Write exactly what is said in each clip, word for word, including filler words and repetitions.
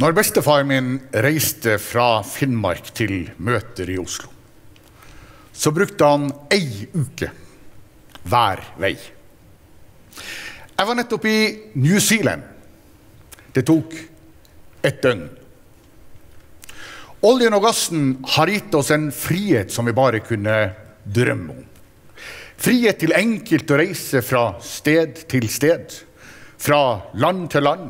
Når bestefar min reiste fra Finnmark til møter i Oslo, så brukte han ei uke hver vei. Jeg var nettopp i New Zealand. Det tok et døgn. Oljen og gassen har gitt oss en frihet som vi bare kunne drømme om. Frihet til enkelt å reise fra sted til sted, fra land til land,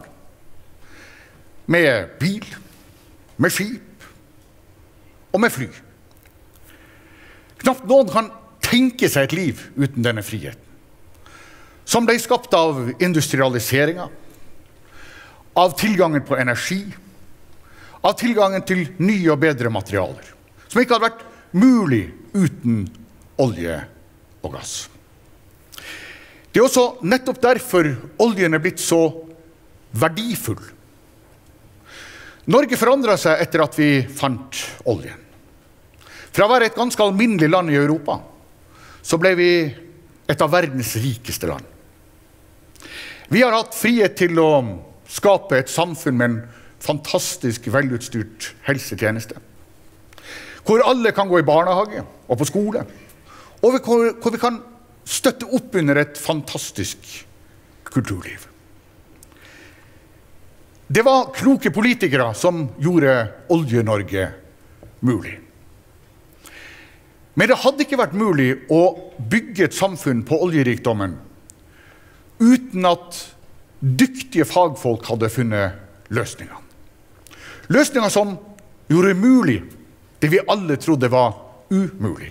med bil, med skip og med fly. Knapt noen kan tenke seg et liv uten denne friheten, som ble skapt av industrialiseringen, av tilgangen på energi, av tilgangen til nye og bedre materialer, som ikke hadde vært mulig uten olje og gass. Det er også nettopp derfor oljen er blitt så verdifull. Norge forandret seg etter at vi fant oljen. Fra å være et ganske alminnelig land i Europa, så ble vi et av verdens rikeste land. Vi har hatt frihet til å skape et samfunn med en fantastisk velutstyrt helsetjeneste, hvor alle kan gå i barnehage og på skole, og hvor vi kan støtte opp under et fantastisk kulturliv. Det var kloke politikere som gjorde Olje-Norge mulig. Men det hadde ikke vært mulig å bygge et samfunn på oljerikdommen uten at dyktige fagfolk hadde funnet løsninger. Løsninger som gjorde mulig det vi alle trodde var umulig.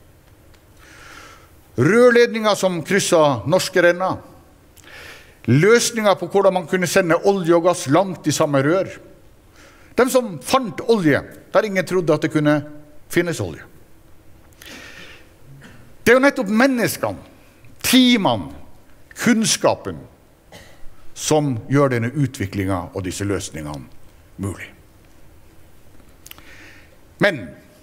Rørledninger som krysset norske renner. Løsninger på hvordan man kunne sende olje og gass langt i samme rør. De som fant olje, der ingen trodde at det kunne finnes olje. Det er jo nettopp menneskene, teamene, kunnskapen, som gjør denne utviklingen og disse løsningene mulig. Men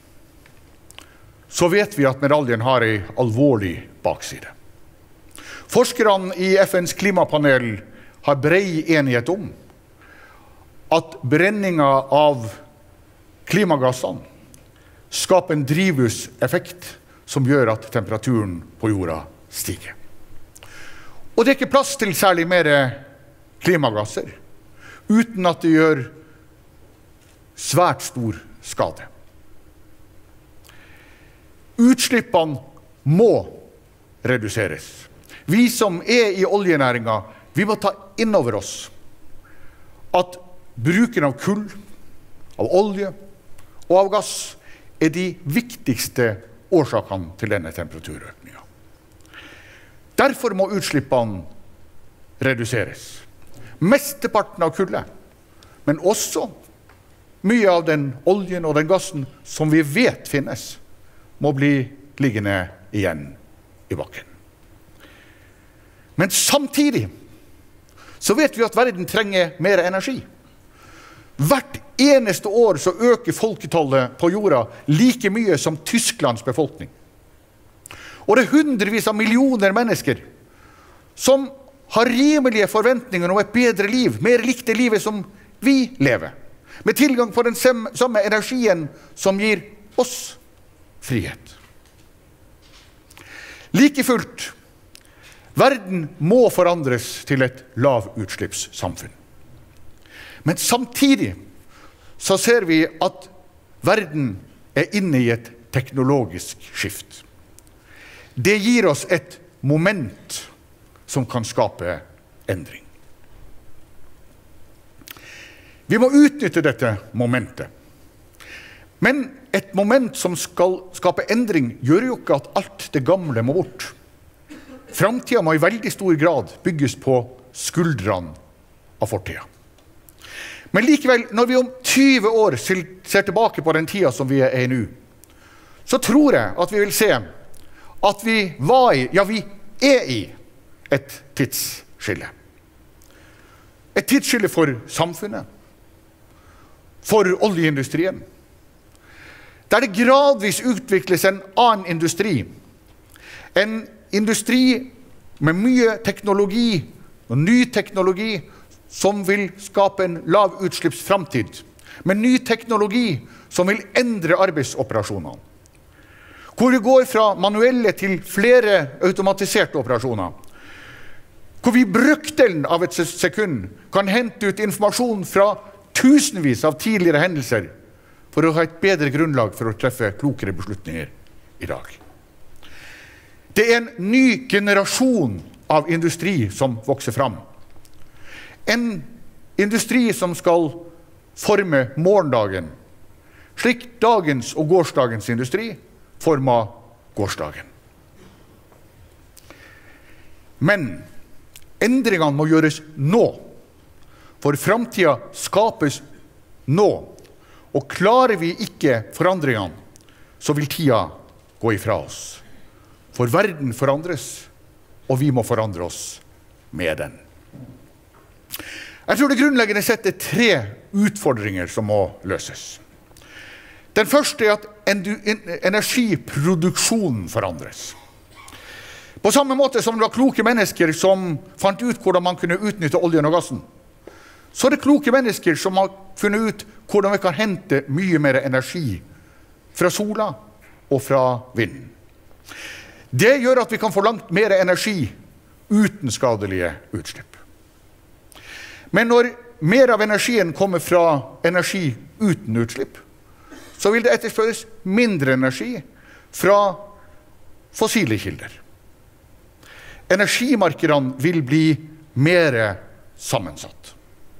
så vet vi at medaljen har en alvorlig bakside. Forskerne i F N's klimapanel har bred enighet om at brenningen av klimagassene skaper en drivhuseffekt som gjør at temperaturen på jorda stiger. Og det er ikke plass til særlig mer klimagasser, uten at det gjør svært stor skade. Utslippene må reduseres. Vi som er i oljenæringen, vi må ta inn over oss at bruken av kull, av olje og av gass er de viktigste årsakene til denne temperaturøkningen. Derfor må utslippene reduseres. Mesteparten av kullet, men også mye av den oljen og den gassen som vi vet finnes, må bli liggende igjen i bakken. Men samtidig så vet vi at verden trenger mer energi. Hvert eneste år så øker folketallet på jorda like mye som Tysklands befolkning. Og det er hundrevis av millioner mennesker som har rimelige forventninger om et bedre liv, mer likt det livet som vi lever, med tilgang på den samme energien som gir oss frihet. Like fullt, verden må forandres til et lavutslippssamfunn. Men samtidig så ser vi at verden er inne i et teknologisk skift. Det gir oss et moment som kan skape endring. Vi må utnytte dette momentet. Men et moment som skal skape endring gjør jo ikke at alt det gamle må bort. Framtiden må i veldig stor grad bygges på skuldrene av fortiden. Men likevel, når vi om tyve år ser tilbake på den tiden som vi er i nå, så tror jeg at vi vil se at vi var i, ja vi er i, et tidsskille. Et tidsskille for samfunnet, for oljeindustrien, der det gradvis utvikles en annen industri. En industri med mye teknologi og ny teknologi som vil skape en lavutslippsframtid, med ny teknologi som vil endre arbeidsoperasjonene. Hvor vi går fra manuelle til flere automatiserte operasjoner. Hvor vi i brøkdelen av et sekund kan hente ut informasjon fra tusenvis av tidligere hendelser for å ha et bedre grunnlag for å treffe klokere beslutninger i dag. Det er en ny generasjon av industri som vokser fram. En industri som skal forme morgendagen, slik dagens og gårsdagens industri forma gårsdagen. Men endringene må gjøres nå, for framtida skapes nå, og klarer vi ikke forandringene, så vil tida gå ifra oss. For verden forandres, og vi må forandre oss med den. Jeg tror det grunnleggende sett er tre utfordringer som må løses. Den første er at energiproduksjonen forandres. På samme måte som det var kloke mennesker som fant ut hvordan man kunne utnytte oljen og gassen, så er det kloke mennesker som har funnet ut hvordan vi kan hente mye mer energi fra sola og fra vinden. Det gjør at vi kan få langt mer energi uten skadelige utslipp. Men når mer av energien kommer fra energi uten utslipp, så vil det etterspørres mindre energi fra fossile kilder. Energimarkedene vil bli mer sammensatt.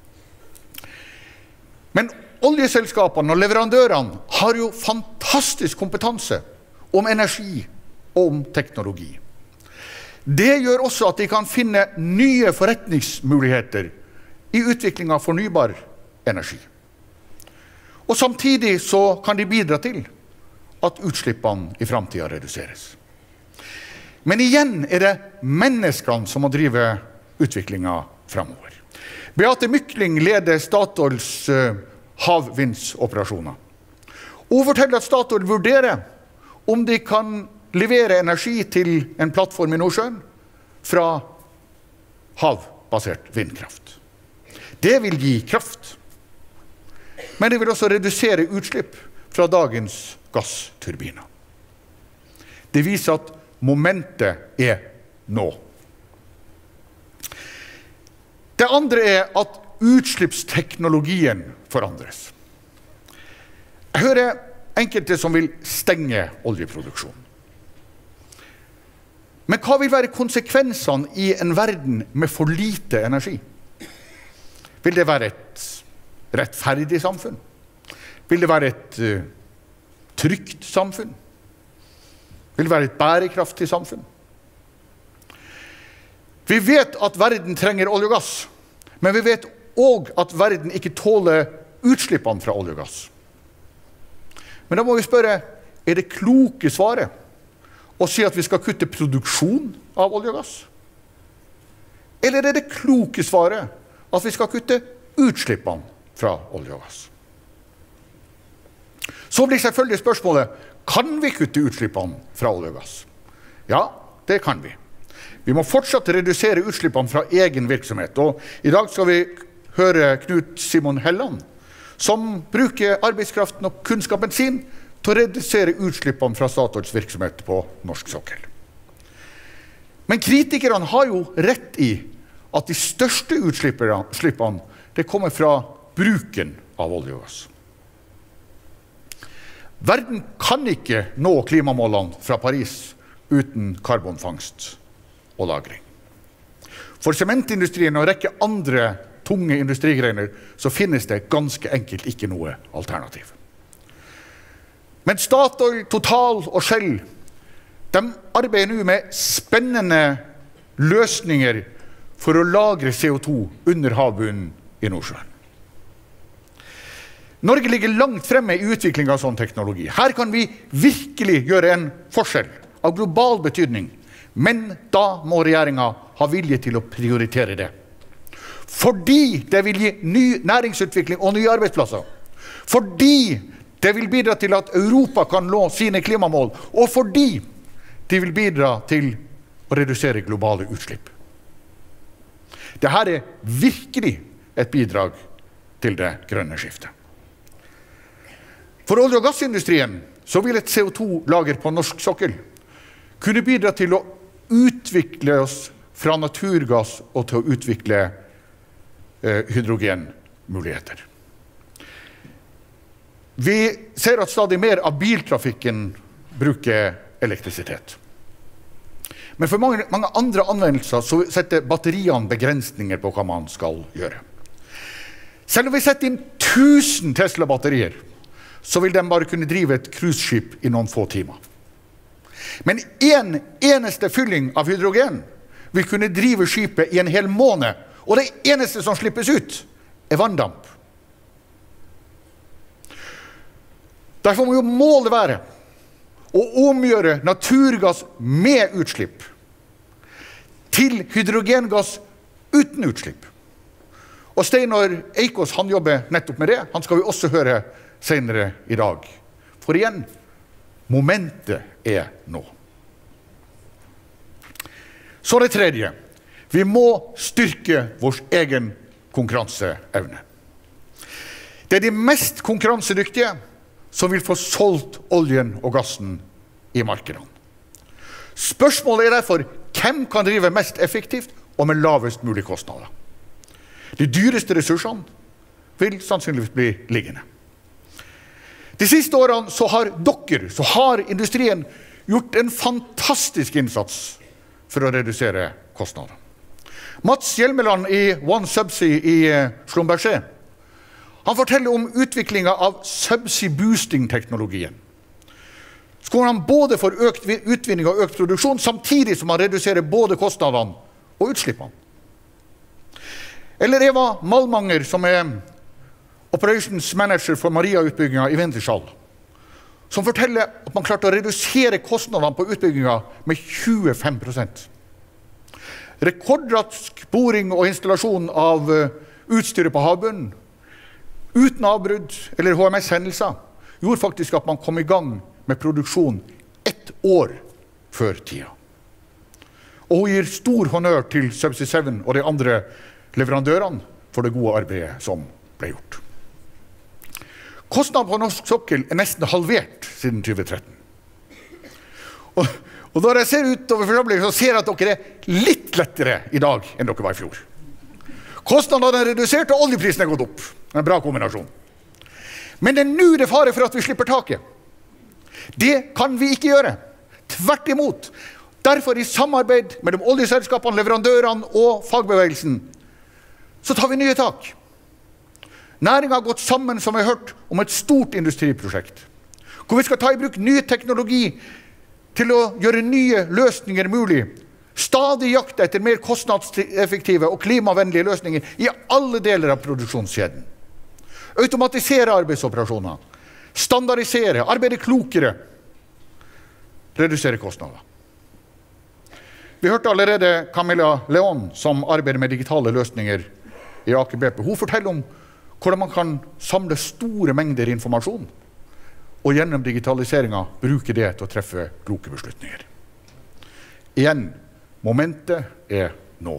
Men oljeselskapene og leverandørene har jo fantastisk kompetanse om energi og om teknologi. Det gjør også at de kan finne nye forretningsmuligheter i utvikling av fornybar energi. Og samtidig så kan de bidra til at utslippene i framtida reduseres. Men igjen er det menneskene som må drive utviklingen fremover. Beate Mykling leder Statoils uh, havvindsoperasjoner. Hun forteller at Statoil vurderer om de kan levere energi til en plattform i Nordsjøen fra havbasert vindkraft. Det vil gi kraft, men det vil også redusere utslipp fra dagens gassturbiner. Det viser at momentet er nå. Det andre er at utslippsteknologien forandres. Jeg hører enkelte som vil stenge oljeproduksjonen. Men hva vil være konsekvensene i en verden med for lite energi? Vil det være et rettferdig samfunn? Vil det være et uh, trygt samfunn? Vil det være et bærekraftig samfunn? Vi vet at verden trenger olje og gass, men vi vet også at verden ikke tåler utslippene fra olje og gass. Men da må vi spørre, er det kloke svaret å si at vi skal kutte produksjon av olje og gass? Eller er det kloke svaret at vi skal kutte utslippene fra olje og gass? Så blir selvfølgelig spørsmålet, kan vi kutte utslippene fra olje og gass? Ja, det kan vi. Vi må fortsatt redusere utslippene fra egen virksomhet, og i dag skal vi høre Knut Simon Helland, som bruker arbeidskraften og kunnskapen sin til å redusere utslippene fra Statoils virksomhet på norsk sokkel. Men kritikerne har jo rett i at de største utslippene det kommer fra bruken av olje og gass. Verden kan ikke nå klimamålene fra Paris uten karbonfangst og lagring. For sementindustrien og en rekke andre tunge industrigreiner så finnes det ganske enkelt ikke noe alternativ. Men Statoil, Total og Shell, de arbeider nå med spennende løsninger for å lagre C O to under havbunnen i Nordsjøen. Norge ligger langt fremme i utvikling av sånn teknologi. Her kan vi virkelig gjøre en forskjell av global betydning, men da må regjeringen ha vilje til å prioritere det. Fordi det vil gi ny næringsutvikling og nye arbeidsplasser. Fordi det vil bidra til at Europa kan nå sine klimamål, og fordi de vil bidra til å redusere globale utslipp. Dette er virkelig et bidrag til det grønne skiftet. For olje- og gassindustrien så vil et C O to-lager på norsk sokkel kunne bidra til å utvikle oss fra naturgass og til å utvikle eh, hydrogenmuligheter. Vi ser at stadig mer av biltrafikken bruker elektrisitet. Men for mange, mange andre anvendelser så setter batteriene begrensninger på hva man skal gjøre. Selv om vi setter inn tusen Tesla-batterier, så vil de bare kunne drive et cruiseskip i noen få timer. Men en eneste fylling av hydrogen vil kunne drive skipet i en hel måned, og det eneste som slippes ut er vanndamp. Derfor må jo målet være å omgjøre naturgass med utslipp til hydrogengass uten utslipp. Og Steinar Eikås, han jobber nettopp med det. Han skal vi også høre senere i dag. For igjen, momentet er nå. Så det tredje. Vi må styrke vår egen konkurranseevne. Det er de mest konkurransedyktige som vil få solgt oljen og gassen i markedene. Spørsmålet er derfor, hvem kan drive mest effektivt og med lavest mulig kostnader? De dyreste ressursene vil sannsynligvis bli liggende. De siste årene så har dere, så har industrien gjort en fantastisk innsats for å redusere kostnader. Mats Hjelmeland i OneSubsea i Schlumberger, han forteller om utviklingen av subsea boosting-teknologien. Så kommer han både for økt utvinning og økt produksjon, samtidig som han reduserer både kostnadene og utslippene. Eller Eva Malmanger, som er Operations Manager for Maria-utbyggingen i Wintershall, som forteller at man klarte å redusere kostnadene på utbyggingen med tjuefem prosent. Rekordrask boring og installasjon av utstyret på havbunnen, uten avbrudd eller H M S-hendelser, gjorde faktisk at man kom i gang med produksjon ett år før tida. Og hun gir stor honnør til Subsea seven og de andre leverandørene for det gode arbeidet som ble gjort. Kostnaden på norsk sokkel er nesten halvert siden tjue tretten. Og, og når jeg ser utover forsamlingen, så ser jeg at dere er litt lettere i dag enn dere var i fjor. Kostnadene er redusert, og oljeprisen er gått opp. En bra kombinasjon. Men det er nå det fare for at vi slipper taket. Det kan vi ikke gjøre. Tvert imot. Derfor i samarbeid mellom oljeselskapene, leverandørene og fagbevegelsen, så tar vi nye tak. Næringen har gått sammen, som vi har hørt, om et stort industriprosjekt, hvor vi skal ta i bruk ny teknologi til å gjøre nye løsninger mulig. Stadig jakt etter mer kostnadseffektive og klimavennlige løsninger i alle deler av produksjonskjeden. Automatisere arbeidsoperasjoner, standardisere, arbeide klokere, redusere kostnader. Vi hørte allerede Camilla Leon, som arbeider med digitale løsninger i Aker B P. Hun forteller om hvordan man kan samle store mengder informasjon, og gjennom digitaliseringen bruke det til å treffe kloke beslutninger. Igjen, momentet er nå.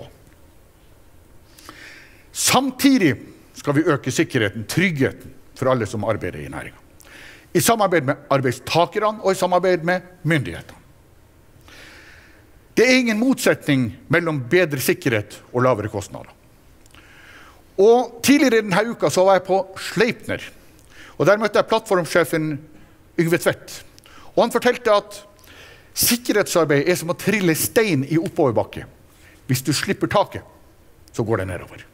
Samtidig skal vi øke sikkerheten, tryggheten for alle som arbeider i næringen. I samarbeid med arbeidstakerne og i samarbeid med myndighetene. Det er ingen motsetning mellom bedre sikkerhet og lavere kostnader. Og tidligere i denne uka så var jeg på Sleipner, og der møtte jeg plattformsjefen Yngve Tvedt. Og han fortalte at sikkerhetsarbeid er som å trille stein i oppoverbakke. Hvis du slipper taket, så går det nedover.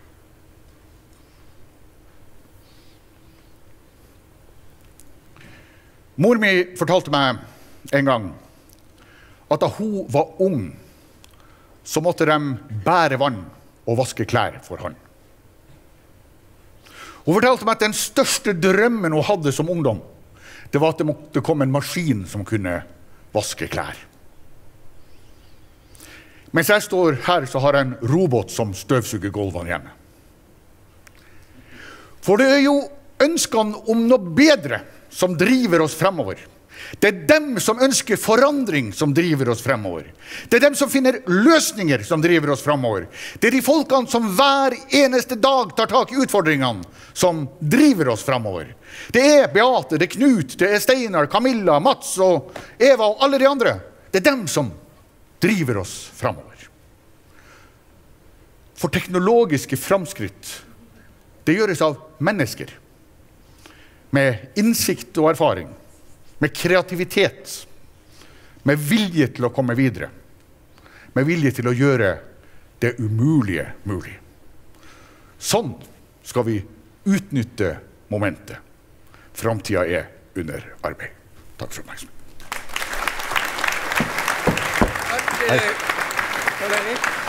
Mor mi fortalte meg en gang at da hun var ung, så måtte de bære vann og vaske klær for han. Hun fortalte meg at den største drømmen hun hadde som ungdom, det var at det måtte komme en maskin som kunne vaske klær. Mens jeg står her, så har jeg en robot som støvsuger gulvene hjemme. For det er jo ønskene om noe bedre som driver oss fremover. Det er dem som ønsker forandring som driver oss fremover. Det er dem som finner løsninger som driver oss fremover. Det er de folkene som hver eneste dag tar tak i utfordringene som driver oss fremover. Det er Beate, det er Knut, det er Steinar, Camilla, Mats og Eva og alle de andre. Det er dem som driver oss fremover. For teknologiske framskritt, det gjøres av mennesker. Med innsikt og erfaring. Med kreativitet. Med vilje til å komme videre. Med vilje til å gjøre det umulige mulig. Sånn skal vi utnytte momentet. Framtida er under arbeid. Takk for oppmerksomheten. Takk, Karl Erik.